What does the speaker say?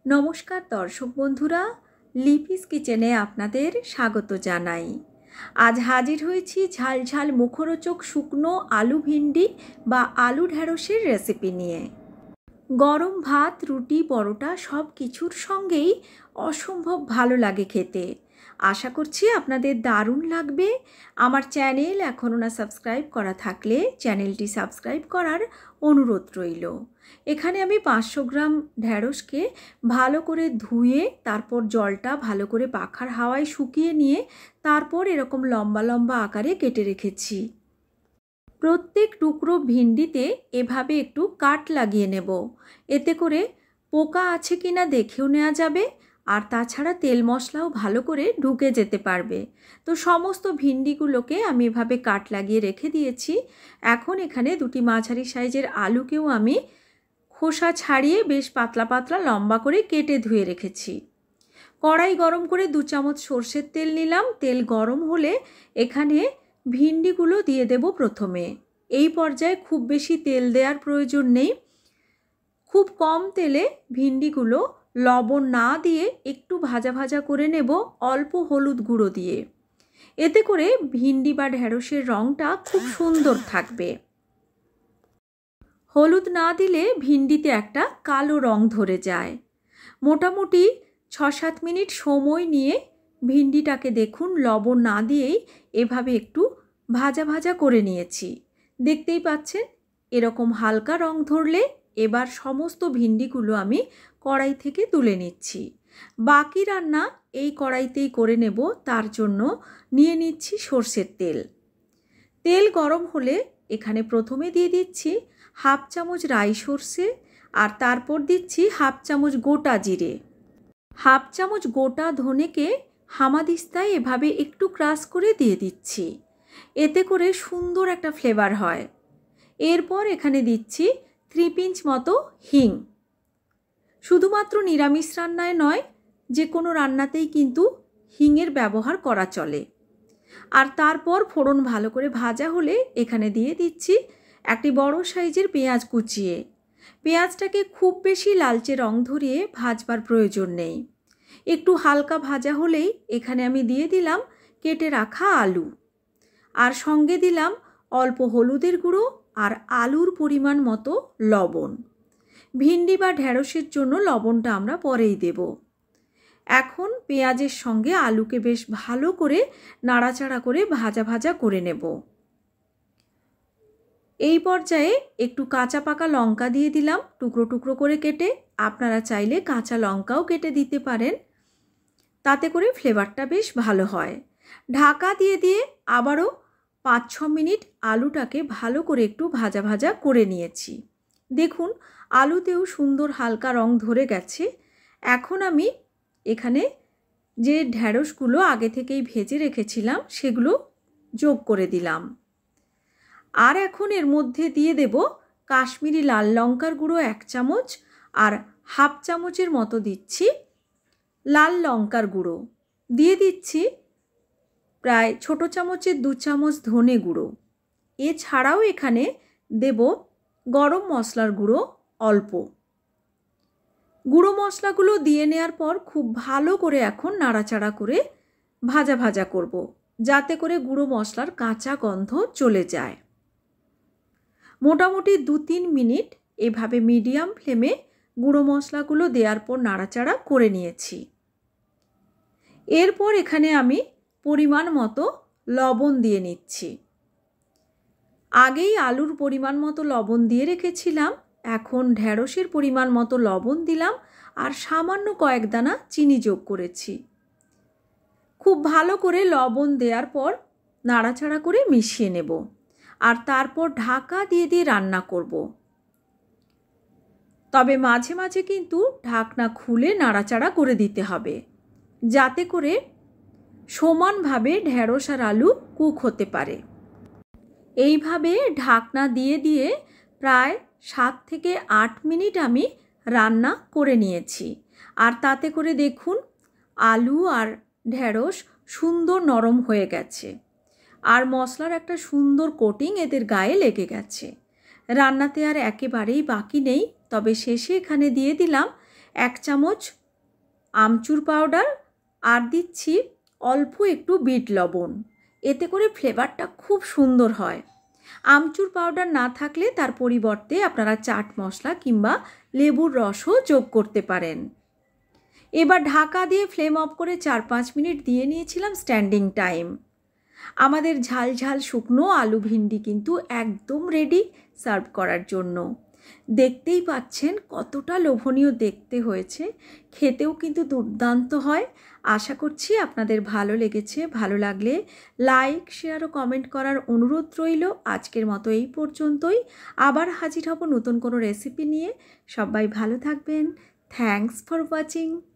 নমস্কার দর্শক বন্ধুরা, লিপিস কিচেনে আপনাদের স্বাগত জানাই। আজ হাজির হয়েছি ঝাল ঝাল মুখরোচক শুকনো আলু ভিন্ডি বা আলু ঢ্যাঁড়সের রেসিপি নিয়ে। গরম ভাত, রুটি, পরোটা সব কিছুর সঙ্গেই অসম্ভব ভালো লাগে খেতে। আশা করছি আপনাদের দারুণ লাগবে। আমার চ্যানেল এখনও না সাবস্ক্রাইব করা থাকলে চ্যানেলটি সাবস্ক্রাইব করার অনুরোধ রইল। এখানে আমি 500 গ্রাম ঢ্যাঁড়সকে ভালো করে ধুয়ে তারপর জলটা ভালো করে পাখার হাওয়ায় শুকিয়ে নিয়ে তারপর এরকম লম্বা লম্বা আকারে কেটে রেখেছি। প্রত্যেক টুকরো ভিন্ডিতে এভাবে একটু কাট লাগিয়ে নেব, এতে করে পোকা আছে কিনা দেখেও নেওয়া যাবে, আর তাছাড়া তেল মশলাও ভালো করে ঢুকে যেতে পারবে। তো সমস্ত ভিন্ডিগুলোকে আমি এভাবে কাট লাগিয়ে রেখে দিয়েছি। এখন এখানে দুটি মাঝারি সাইজের আলুকেও আমি খোসা ছাড়িয়ে বেশ পাতলা পাতলা লম্বা করে কেটে ধুয়ে রেখেছি। কড়াই গরম করে 2 চামচ সর্ষের তেল নিলাম। তেল গরম হলে এখানে ভিন্ডিগুলো দিয়ে দেব প্রথমে। এই পর্যায়ে খুব বেশি তেল দেওয়ার প্রয়োজন নেই। খুব কম তেলে ভিন্ডিগুলো লবণ না দিয়ে একটু ভাজা ভাজা করে নেব অল্প হলুদ গুঁড়ো দিয়ে। এতে করে ভিন্ডি বা ঢ্যাঁড়সের রঙটা খুব সুন্দর থাকবে। হলুদ না দিলে ভিন্ডিতে একটা কালো রং ধরে যায়। মোটামুটি 6-7 মিনিট সময় নিয়ে ভিন্ডিটাকে দেখুন লবণ না দিয়েই এভাবে একটু ভাজা ভাজা করে নিয়েছি। দেখতেই পাচ্ছেন এরকম হালকা রং ধরলে এবার সমস্ত ভিন্ডিগুলো আমি কড়াই থেকে তুলে নিচ্ছি। বাকি রান্না এই কড়াইতেই করে নেব, তার জন্য নিয়ে নিচ্ছি সর্ষের তেল। তেল গরম হলে এখানে প্রথমে দিয়ে দিচ্ছি 1/2 চামচ রাই সর্ষে, আর তারপর দিচ্ছি 1/2 চামচ গোটা জিরে। 1/2 চামচ গোটা ধনেকে হামাদিস্তায় এভাবে একটু ক্রাশ করে দিয়ে দিচ্ছি, এতে করে সুন্দর একটা ফ্লেভার হয়। এরপর এখানে দিচ্ছি 3 পিঞ্চ মতো হিং। শুধুমাত্র নিরামিষ রান্নায় নয়, যে কোনো রান্নাতেই কিন্তু হিংয়ের ব্যবহার করা চলে। আর তারপর ফোড়ন ভালো করে ভাজা হলে এখানে দিয়ে দিচ্ছি একটি বড় সাইজের পেঁয়াজ কুচিয়ে। পেঁয়াজটাকে খুব বেশি লালচে রং ধরিয়ে ভাজবার প্রয়োজন নেই। একটু হালকা ভাজা হলেই এখানে আমি দিয়ে দিলাম কেটে রাখা আলু, আর সঙ্গে দিলাম অল্প হলুদের গুঁড়ো আর আলুর পরিমাণ মতো লবণ। ভিন্ডি বা ঢ্যাঁড়সের জন্য লবণটা আমরা পরেই দেব। এখন পেঁয়াজের সঙ্গে আলুকে বেশ ভালো করে নাড়াচাড়া করে ভাজা ভাজা করে নেব। এই পর্যায়ে একটু কাঁচা পাকা লঙ্কা দিয়ে দিলাম টুকরো টুকরো করে কেটে। আপনারা চাইলে কাঁচা লঙ্কাও কেটে দিতে পারেন, তাতে করে ফ্লেভারটা বেশ ভালো হয়। ঢাকা দিয়ে দিয়ে আবারও 5-6 মিনিট আলুটাকে ভালো করে একটু ভাজা ভাজা করে নিয়েছি। দেখুন আলুতেও সুন্দর হালকা রং ধরে গেছে। এখন আমি এখানে যে ঢ্যাঁড়সগুলো আগে থেকেই ভেজে রেখেছিলাম সেগুলো যোগ করে দিলাম। আর এখন এর মধ্যে দিয়ে দেব কাশ্মীরি লাল লঙ্কার গুঁড়ো 1 চামচ, আর 1/2 চামচের মতো দিচ্ছি লাল লঙ্কার গুঁড়ো। দিয়ে দিচ্ছি প্রায় ছোট চামচের 2 চামচ ধনে গুঁড়ো। এছাড়াও এখানে দেব গরম মশলার গুঁড়ো অল্প। গুঁড়ো মশলাগুলো দিয়ে নেওয়ার পর খুব ভালো করে এখন নাড়াচাড়া করে ভাজা ভাজা করব, যাতে করে গুঁড়ো মশলার কাঁচা গন্ধ চলে যায়। মোটামুটি 2-3 মিনিট এভাবে মিডিয়াম ফ্লেমে গুঁড়ো মশলাগুলো দেওয়ার পর নাড়াচাড়া করে নিয়েছি। এরপর এখানে আমি পরিমাণ মতো লবণ দিয়ে নিচ্ছি। আগেই আলুর পরিমাণ মতো লবণ দিয়ে রেখেছিলাম, এখন ঢ্যাঁড়সের পরিমাণ মতো লবণ দিলাম, আর সামান্য কয়েক দানা চিনি যোগ করেছি। খুব ভালো করে লবণ দেওয়ার পর নাড়াচাড়া করে মিশিয়ে নেব, আর তারপর ঢাকা দিয়ে দিয়ে রান্না করব। তবে মাঝে মাঝে কিন্তু ঢাকনা খুলে নাড়াচাড়া করে দিতে হবে, যাতে করে সমানভাবে ঢ্যাঁড়স আর আলু কুক হতে পারে। এইভাবে ঢাকনা দিয়ে দিয়ে প্রায় 7 থেকে 8 মিনিট আমি রান্না করে নিয়েছি। আর তাতে করে দেখুন আলু আর ঢ্যাঁড়স সুন্দর নরম হয়ে গেছে, আর মশলার একটা সুন্দর কোটিং এদের গায়ে লেগে গেছে। রান্নাতে আর একেবারেই বাকি নেই। তবে শেষে এখানে দিয়ে দিলাম 1 চামচ আমচুর পাউডার আর দিচ্ছি অল্প একটু বিট লবণ। এতে করে ফ্লেভারটা খুব সুন্দর হয়। আমচুর পাউডার না থাকলে তার পরিবর্তে আপনারা চাট মশলা কিংবা লেবুর রসও যোগ করতে পারেন। এবার ঢাকা দিয়ে ফ্লেম অফ করে 4-5 মিনিট দিয়ে নিয়েছিলাম স্ট্যান্ডিং টাইম। আমাদের ঝাল ঝাল শুকনো আলু ভিন্ডি কিন্তু একদম রেডি সার্ভ করার জন্য। দেখতেই পাচ্ছেন কতটা লোভনীয় দেখতে হয়েছে, খেতেও কিন্তু দুর্দান্ত হয়। আশা করছি আপনাদের ভালো লেগেছে। ভালো লাগলে লাইক, শেয়ার ও কমেন্ট করার অনুরোধ রইল। আজকের মতো এই পর্যন্তই। আবার হাজির হব নতুন কোনো রেসিপি নিয়ে। সবাই ভালো থাকবেন। Thanks for watching.